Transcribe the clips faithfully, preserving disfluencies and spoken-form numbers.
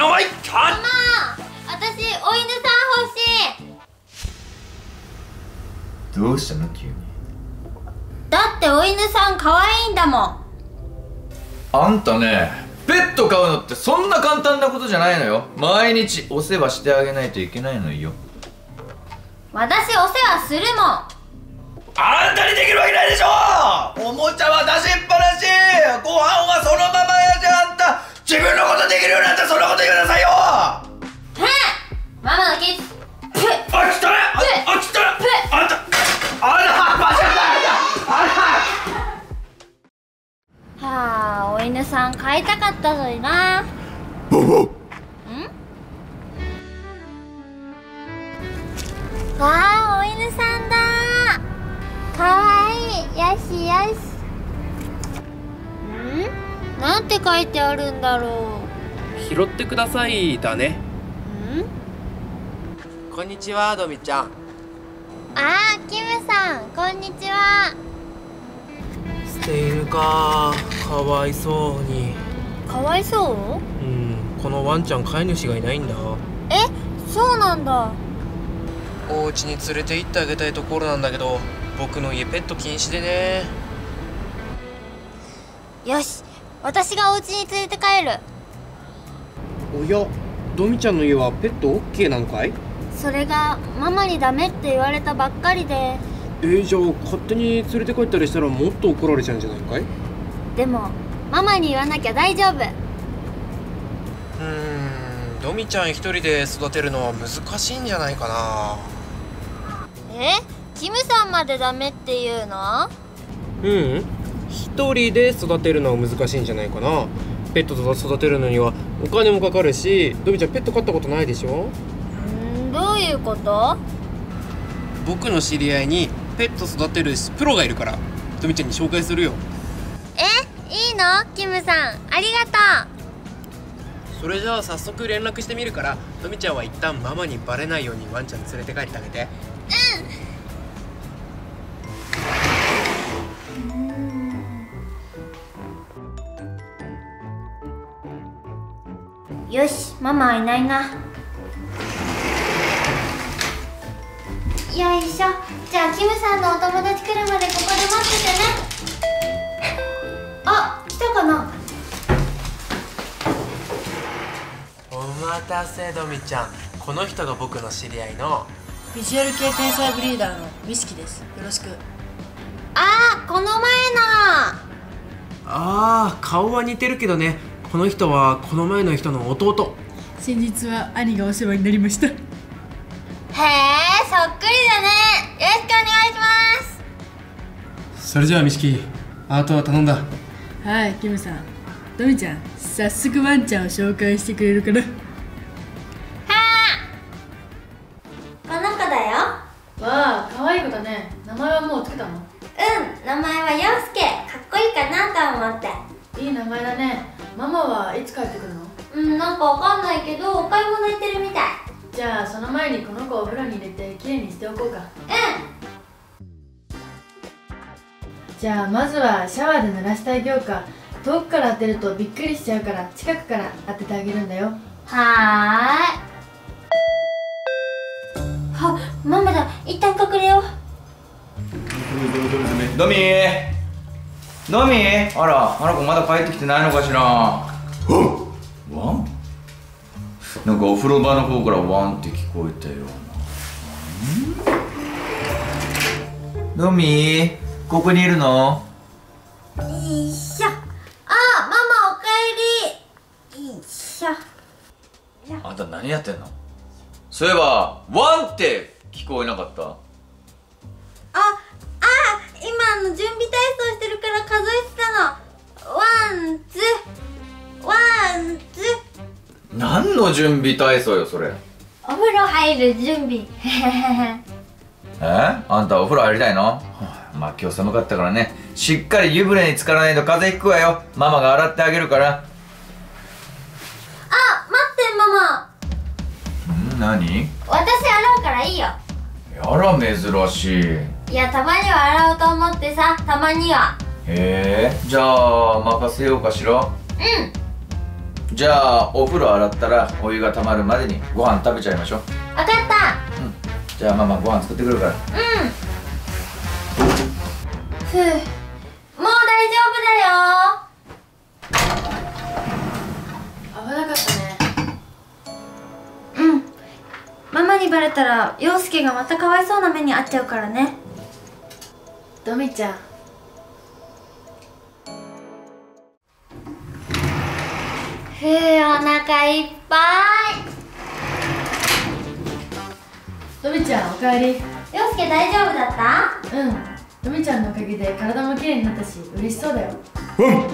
おいママ、私お犬さん欲しい。 どうしたの急に。 だってお犬さん可愛いんだもん。 あんたね、ペット飼うのってそんな簡単なことじゃないのよ。毎日お世話してあげないといけないのよ。 私お世話するもん。 あんたにできるわけないでしょ。おもちゃは出しっぱなし、ご飯はそのままやじゃ。あんた自分のことできるようになったらそんなこと言いなさいよ。 へっ、ママのケツ。 あ、来たね。あ、来たね。あんたあらバシャだ。 はあ、お犬さん飼いたかったのにな。 ボボ。 ん？わあ、お犬さんだ。かわいい。よしよし。ん？なんて書いてあるんだろう。拾ってくださいだね。 ん？ こんにちは、ドミちゃん。 あー、キムさん、こんにちは。 捨て犬か、かわいそうに。 かわいそう？ うん、このワンちゃん飼い主がいないんだ。 え、そうなんだ。 お家に連れて行ってあげたいところなんだけど、僕の家ペット禁止でね。 よし、私がお家に連れて帰る。 おや、ドミちゃんの家はペット オーケー なのかい？ それがママにダメって言われたばっかりで。 えー、じゃあ勝手に連れて帰ったりしたらもっと怒られちゃうんじゃないかい？ でもママに言わなきゃ大丈夫。うーん、ドミちゃん一人で育てるのは難しいんじゃないかな。 え、キムさんまでダメって言うの？ うん、一人で育てるのは難しいんじゃないかな。ペットと育てるのにはお金もかかるし、ドミちゃんペット飼ったことないでしょ？ んー、どういうこと？ 僕の知り合いにペット育てるプロがいるから、ドミちゃんに紹介するよ。 え、いいの？キムさん、ありがとう。それじゃあ早速連絡してみるから、ドミちゃんは一旦ママにバレないようにワンちゃん連れて帰ってあげて。 うん。よし、ママはいないな。よいしょ。じゃあキムさんのお友達来るまでここで待っててね。あ、来たかな。 お待たせ、ドミちゃん。この人が僕の知り合いのビジュアル系天才ブリーダーのミスキです。よろしく。 あー、この前の。 あー、顔は似てるけどね。この人はこの前の人の弟。 先日は兄がお世話になりました。 へえ、そっくりだね。よろしくお願いします。 それじゃあミスキ、あとは頼んだ。 はい、キムさん。ドミちゃん、早速ワンちゃんを紹介してくれるかな。 はあ、この子だよ。 わあ、可愛い子だね。名前はもうつけたの？ うん、名前は陽介。かっこいいかなと思って。 いい名前だね。ママはいつ帰ってくるの？ うん、なんかわかんないけどお買い物行ってるみたい。 じゃあその前にこの子をお風呂に入れてきれいにしておこうか。 うん。 じゃあまずはシャワーで濡らしてあげようか。遠くから当てるとびっくりしちゃうから近くから当ててあげるんだよ。 はーい。は、ママだ。一旦隠れよう。 ドミードミー、あら、あの子まだ帰ってきてないのかしら。ワン？なんかお風呂場の方からワンって聞こえたような。ドミー、ここにいるの？ よいしょ。あ、ママおかえり。よいしょ。 あんた何やってんの？そういえばワンって聞こえなかった？ あ、あ、今の準備体操してるから数えてたの。ワンツーワンツー。 何の準備体操よそれ。 お風呂入る準備。 え？あんたお風呂入りたいの？はあ、まあ今日寒かったからね、しっかり湯船に浸からないと風邪ひくわよ。ママが洗ってあげるから。 あ、待ってママ。 ん？何？ 私洗うからいいよ。 やら珍しい。 いや、たまには洗おうと思ってさ。たまには。 へえ、じゃあ任せようかしら。 うん。 じゃあお風呂洗ったらお湯が溜まるまでにご飯食べちゃいましょう。 わかった。 うん、じゃあママご飯作ってくるから。 うん。ふう、もう大丈夫だよ。 危なかったね。 うん。ママにバレたら陽介がまたかわいそうな目に遭っちゃうからね。 ドミちゃん、 ふう、お腹いっぱい。 ドミちゃんおかえり。 陽介大丈夫だった？ うん、ドミちゃんのおかげで体もきれいになったし嬉しそうだよ。 うん。 よか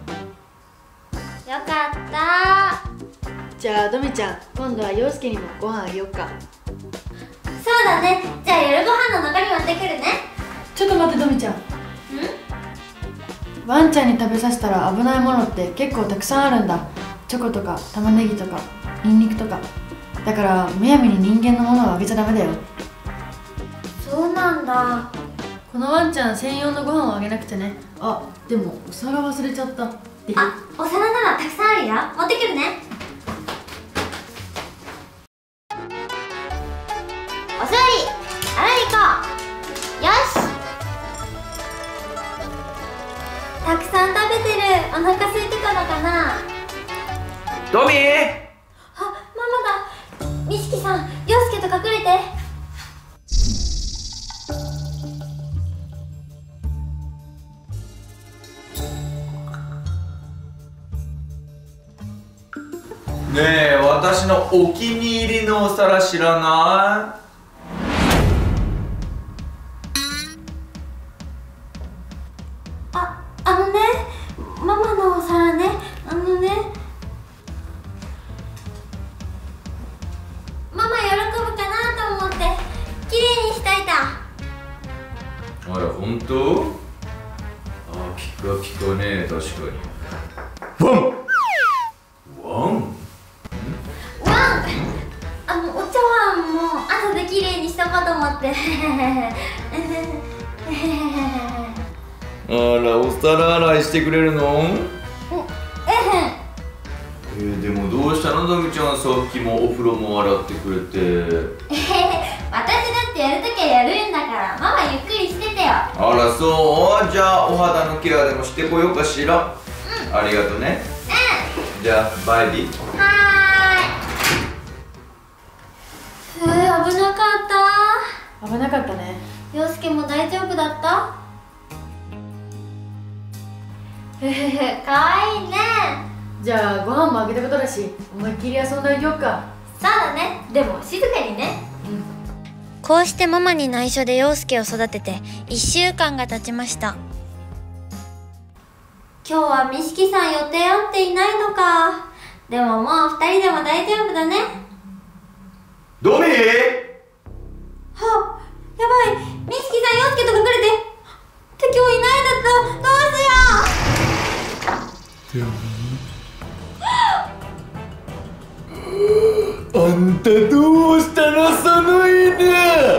ったじゃあドミちゃん、今度は陽介にもご飯あげよっか。 そうだね。じゃあ夜ご飯の残り持ってくるね。 ちょっと待ってドミちゃん、 ん？ ワンちゃんに食べさせたら危ないものって結構たくさんあるんだ。チョコとか玉ねぎとかニンニクとか。だからむやみに人間のものをあげちゃダメだよ。 そうなんだ。 このワンちゃん専用のご飯をあげなくちゃね。あ、でもお皿忘れちゃった。であ、お皿ならたくさんあるよ。持ってくるね。お座り、洗いに行こう。よし。たくさん食べてる。お腹空いてたのかな。 ドミー。 あ、ママだ。美月さん、陽介と隠れて。 ねえ、私のお気に入りのお皿知らない？ あ、あのね、ママのお皿ね、あのね、ママ喜ぶかなと思って綺麗にしといた。 あら、本当？あ、ピカピカね、確かに。ワンワンワン、あのお茶碗も後で綺麗にしとこうと思ってあら、お皿洗いしてくれるの？ ええー、でもどうしたのドミちゃん、さっきもお風呂も洗ってくれて。 私だってやるときはやるんだから、ママゆっくりしててよ。 あら、そう？じゃあお肌のケアでもしてこようかしら。うん、ありがとね。うん、じゃあバイビー。 はーい。ふう、危なかった。 危なかったね。 陽介も大丈夫だった？ふふふ、かわいいね。 じゃあご飯もあげたことだし思いっきり遊んであげようか。 そうだね。でも静かにね。うん。こうしてママに内緒で陽介を育てていっしゅうかんが経ちました。今日は美月さん予定合っていないのか。でももうふたりでも大丈夫だね。 ドミー。 はっ、やばい。美月さん陽介と隠れて。って今日いないんだった。どうしよう。 あんたどうしたの、その犬。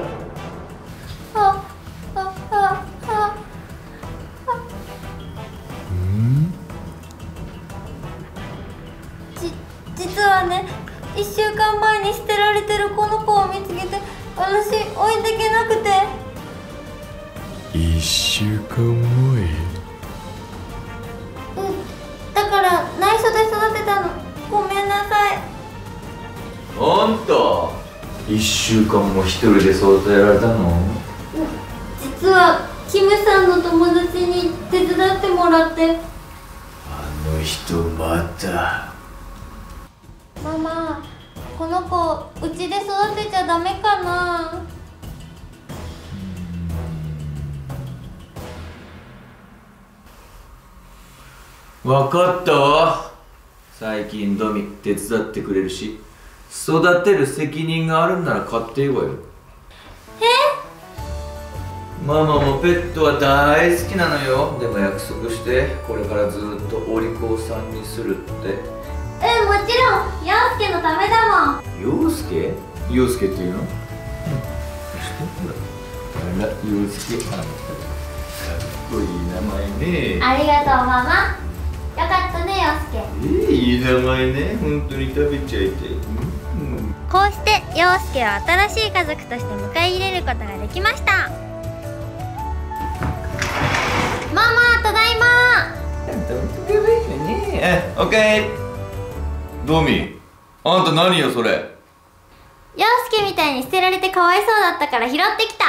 あ、あ、あ、あ、じ、実はね、いっしゅうかんまえに捨てられてるこの子を見つけて、私置いてけなくて。 いっしゅうかんまえ。 うん、だから内緒で育てたの。ごめんなさい。 あんたいっしゅうかんも一人で育てられたの？ 実はキムさんの友達に手伝ってもらって。 あの人また。 ママ、この子うちで育てちゃダメかな？ わかったわ。最近ドミ手伝ってくれるし、育てる責任があるんなら買っていいわよ。 え？ ママもペットは大好きなのよ。でも約束して、これからずっとお利口さんにするって。 うん、もちろん陽介のためだもん。 陽介？陽介っていうの？うん、あら、陽介、あんたかっこいい名前ね。 ありがとうママ。 かったね陽介。 えー、いい名前ね。本当に食べちゃいたい。うん、 こうして陽介を新しい家族として迎え入れることができました。ママただいま。 え、オッケー。ドミ、あんた何よそれ。 陽介みたいに捨てられてかわいそうだったから拾ってきた。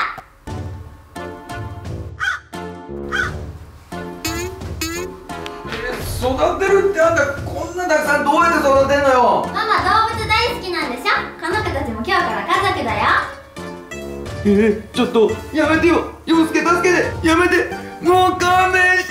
育てるってあんたこんなたくさんどうやって育てんのよ。 ママ動物大好きなんでしょ。この子たちも今日から家族だよ。 えー、ちょっとやめてよ陽介、助けてやめて、もう勘弁して。